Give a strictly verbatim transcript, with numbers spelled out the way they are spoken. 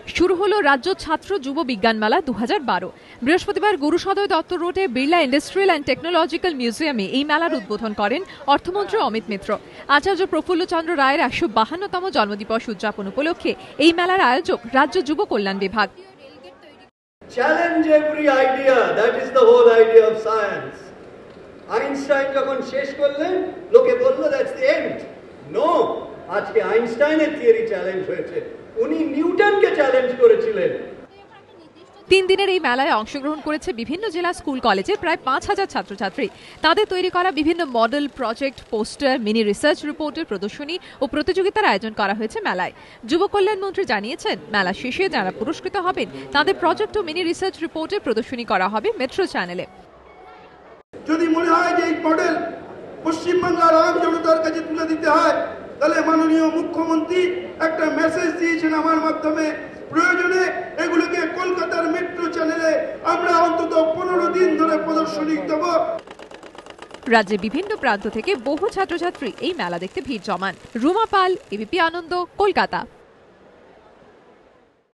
শুরু হলো রাজ্য ছাত্র যুব বিজ্ঞান মেলা দু হাজার বারো। বৃহস্পতিবার গুরুসদয় দত্ত রোডে বিড়লা ইন্ডাস্ট্রিয়াল অ্যান্ড টেকনোলজিক্যাল মিউজিয়ামে এই মেলার উদ্বোধন করেন অর্থমন্ত্রী অমিত মিত্র। আচার্য প্রফুল্লচন্দ্র রায়ের একশো বাহান্নতম জন্মদিবস উদযাপন উপলক্ষে এই মেলার আয়োজক রাজ্য যুব কল্যাণ বিভাগ। Challenge every idea, that is the whole idea of science. Einstein যখন শেষ করলেন, লোকে বলল দ্যাটস দ্য এন্ড। নো, আজকে আইনস্টাইনের থিওরি চ্যালেঞ্জ হয়েছে, উনি নিউটনকে চ্যালেঞ্জ করেছিলেন। তিন দিনের এই মেলায় অংশগ্রহণ করেছে বিভিন্ন জেলা স্কুল কলেজের প্রায় পাঁচ হাজার ছাত্রছাত্রী। তাদের তৈরি করা বিভিন্ন model, project, poster, mini research রিপোর্টের প্রদর্শনী ও প্রতিযোগিতার আয়োজন করা হয়েছে মেলায়। যুব কল্যাণ মন্ত্রী জানিয়েছেন, মেলা শেষে যারা পুরস্কৃত হবেন তাদের প্রজেক্ট ও মিনি রিসার্চ রিপোর্টের প্রদর্শনী করা হবে মেট্রো চ্যানেলে। যদি মনে হয় যে এই মডেল পশ্চিমবাংলার আম জনতার কাছে তুলে দিতে হয়, তাহলে মাননীয় মুখ্যমন্ত্রী একটা মেসেজ দিয়েছেন আমার মাধ্যমে, প্রয়োজনে এগুলোকে কলকাতার মেট্রো চ্যানেলে আমরা অন্তত পনেরো দিন ধরে প্রদর্শনী দেব। রাজ্যের বিভিন্ন প্রান্ত থেকে বহু ছাত্রছাত্রী এই মেলা দেখতে ভিড় জমান। রুমা পাল, এবিপি আনন্দ, কলকাতা।